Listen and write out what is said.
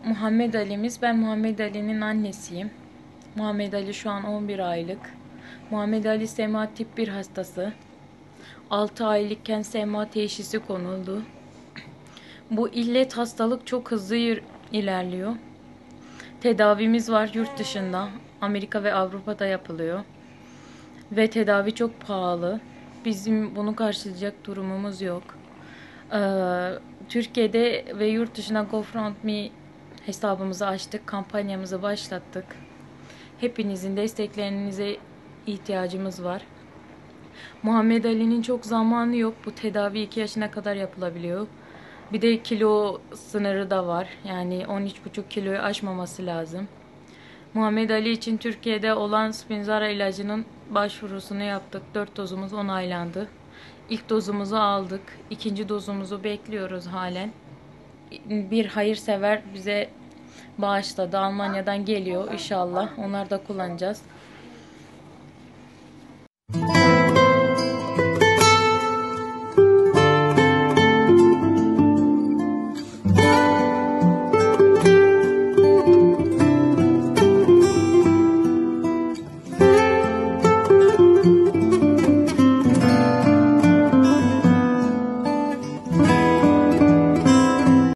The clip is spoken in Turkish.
Muhammed Ali'miz. Ben Muhammed Ali'nin annesiyim. Muhammed Ali şu an 11 aylık. Muhammed Ali SMA tip 1 hastası. 6 aylıkken SMA teşhisi konuldu. Bu illet hastalık çok hızlı ilerliyor. Tedavimiz var yurt dışında. Amerika ve Avrupa'da yapılıyor. Ve tedavi çok pahalı. Bizim bunu karşılayacak durumumuz yok. Türkiye'de ve yurt dışına GoFundMe hesabımızı açtık. Kampanyamızı başlattık. Hepinizin desteklerinize ihtiyacımız var. Muhammed Ali'nin çok zamanı yok. Bu tedavi 2 yaşına kadar yapılabiliyor. Bir de kilo sınırı da var. Yani 13,5 kiloyu aşmaması lazım. Muhammed Ali için Türkiye'de olan Spinraza ilacının başvurusunu yaptık. 4 dozumuz onaylandı. İlk dozumuzu aldık. İkinci dozumuzu bekliyoruz halen. Bir hayırsever bize bağışladı. Almanya'dan geliyor inşallah. Onları da kullanacağız.